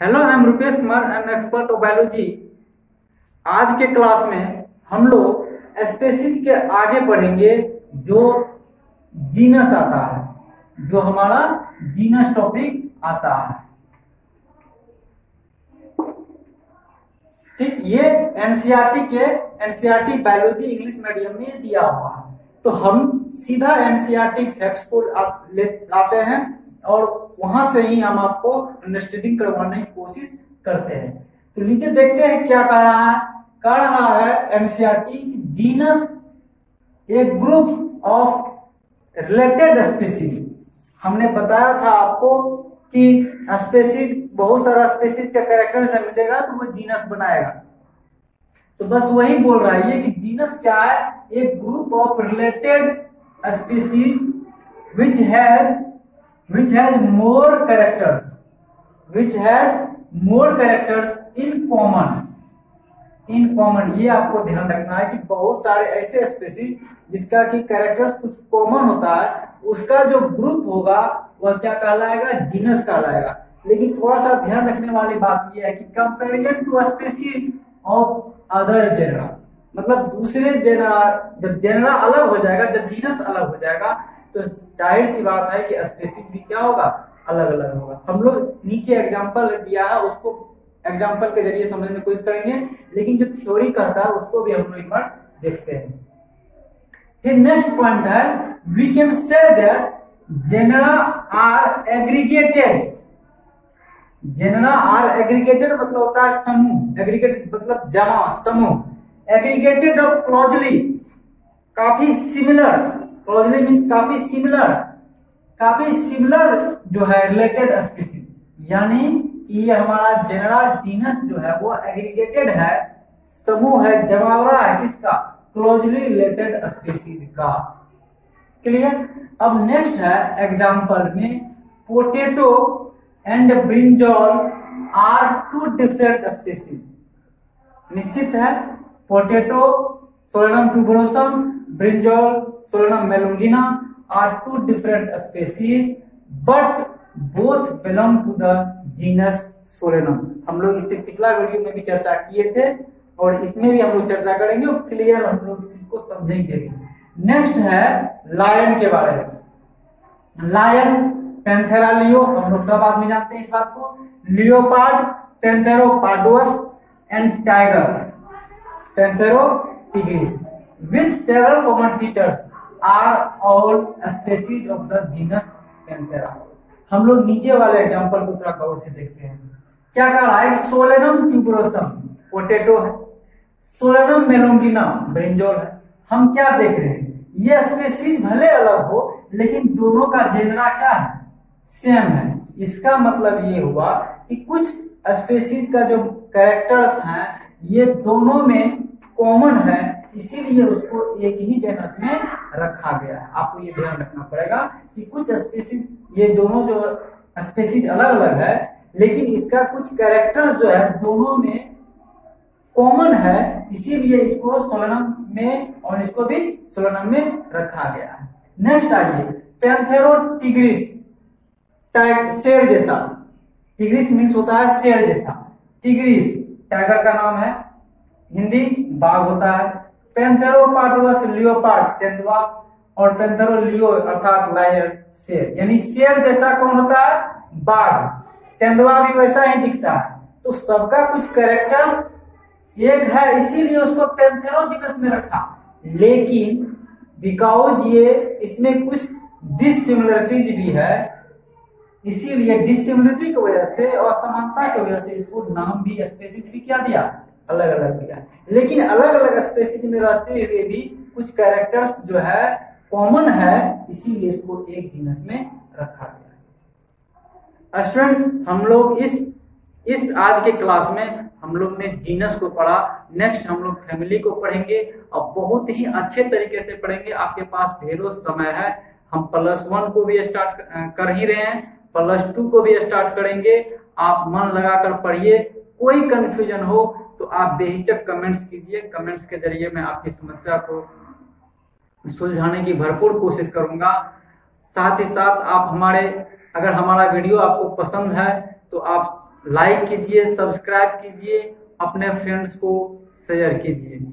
Hello, I am Rupesh Kumar, I am expert of biology. आज के class में हम लोग स्पेसीज के आगे बढ़ेंगे। जो जीनस आता है, जो हमारा जीनस टॉपिक आता है, ठीक। ये एनसीईआरटी बायोलॉजी इंग्लिश मीडियम में दिया हुआ है। तो हम सीधा एनसीईआरटी फैक्ट्स को लाते हैं और वहां से ही हम आपको अंडरस्टैंडिंग करवाने की कोशिश करते हैं। तो लीजिए देखते हैं क्या कह रहा है NCERT. Genus a group of related species. हमने बताया था आपको कि स्पीसीज, बहुत सारा स्पीसीज का कैरेक्टर से मिलेगा तो वो जीनस बनाएगा। तो बस वही बोल रहा है ये कि जीनस क्या है, एक group of related species which has more characters in common। ये आपको ध्यान रखना है कि बहुत सारे ऐसे स्पीसीज जिसका कि कैरेक्टर्स कुछ कॉमन होता है, उसका जो ग्रुप होगा वह क्या कहलाएगा, जीनस कहलाएगा। लेकिन थोड़ा सा ध्यान रखने वाली बात यह है कि comparison to species of other genera, मतलब दूसरे जेनरा, जब जेनरा अलग हो जाएगा, जब जीनस अलग हो जाएगा, तो जाहिर सी बात है कि स्पीसीज भी क्या होगा, अलग अलग होगा। हम लोग नीचे एग्जांपल दिया है, उसको एग्जांपल के जरिए समझने की कोशिश करेंगे, लेकिन जो थ्योरी कहता है उसको भी हम लोग एक बार देखते हैं। फिर नेक्स्ट पॉइंट है, we can say that genera are aggregated. Genera are aggregated मतलब होता है समूह, एग्रीगेटेड मतलब जमा, समूह। एग्रीगेटेड और क्लोजली, काफी सिमिलर, क्लोजली मीन्स काफी सिमिलर जो है रिलेटेड स्पीसीज, यानी कि ये हमारा जेनरा जीनस जो है वो एग्रीगेटेड है, समूह है, जमावड़ा है किसका, क्लोजली रिलेटेड स्पीसीज का। क्लियर। अब नेक्स्ट है एग्जांपल में, potato and brinjal are two different species. निश्चित है, potato Solanum tuberosum, brinjal Solanum melongena are two different species but both belong to the genus Solanum. हम लोग इससे पिछला वीडियो में भी चर्चा किए थे और इसमें भी हम लोग चर्चा करेंगे और क्लियर हम लोग इस चीज को समझेंगे। नेक्स्ट है लायन के बारे में। लायन, पैंथेरा लियो, हम लोग सब आदमी जानते हैं इस बात को। Leopard, Panthera pardus and tiger, Panthera tigris with several common features are all species of the genus Panthera। हम लोग नीचे वाले एग्जांपल को थोड़ा गौर से देखते हैं। क्या कह रहा है, सोलेनम ट्यूबरोसम पोटैटो है, सोलेनम मेलुंगिना ब्रिंजॉल है। हम क्या देख रहे हैं, ये स्पीसीज भले अलग हो लेकिन दोनों का जेनरा क्या है, सेम है। इसका मतलब ये हुआ कि कुछ स्पीसीज का जो कैरेक्टर्स हैं ये दोनों में कॉमन है, इसीलिए उसको एक ही जेनस में रखा गया है। आपको ये ध्यान रखना पड़ेगा कि कुछ स्पीसीज, ये दोनों जो स्पीसीज अलग अलग है लेकिन इसका कुछ कैरेक्टर्स जो है दोनों में कॉमन है, इसीलिए इसको सोलेनम में और इसको भी सोलेनम में रखा गया है। नेक्स्ट आइए, पैंथेरोटिग्रिस, शेर जैसा। टिग्रिस मीन्स होता है शेर जैसा। टिग्रिस टाइगर का नाम है, हिंदी बाघ होता है। पैंथेरोपार्डोस लियोपार्ड तेंदुआ, और पैंथेरोलियो अर्थात लायन शेर, यानी शेर जैसा कौन होता है, बाघ। तेंदुआ भी वैसा ही दिखता है। तो सबका कुछ कैरेक्टर्स एक है, इसीलिए उसको पैंथेरो जीनस में रखा। लेकिन बिकॉज ये इसमें कुछ डिसिमिलरिटीज भी है, इसीलिए डिसिमिलरिटी की वजह से और समानता की वजह से इसको नाम भी स्पीसीज भी क्या दिया, अलग अलग दिया। लेकिन अलग अलग स्पीसीज में रहते हुए भी कुछ कैरेक्टर्स जो है कॉमन है, इसीलिए इसको एक जीनस में रखा गया। स्टूडेंट्स, हम लोग इस आज के क्लास में हम लोग ने जीनस को पढ़ा। नेक्स्ट हम लोग फैमिली को पढ़ेंगे और बहुत ही अच्छे तरीके से पढ़ेंगे। आपके पास ढेरों समय है। हम +1 को भी स्टार्ट कर ही रहे हैं, +2 को भी स्टार्ट करेंगे। आप मन लगाकर पढ़िए। कोई कंफ्यूजन हो तो आप बेहिचक कमेंट्स कीजिए। कमेंट्स के जरिए मैं आपकी समस्या को सुलझाने की भरपूर कोशिश करूंगा। साथ ही साथ आप अगर हमारा वीडियो आपको पसंद है तो आप लाइक कीजिए, सब्सक्राइब कीजिए, अपने फ्रेंड्स को शेयर कीजिए।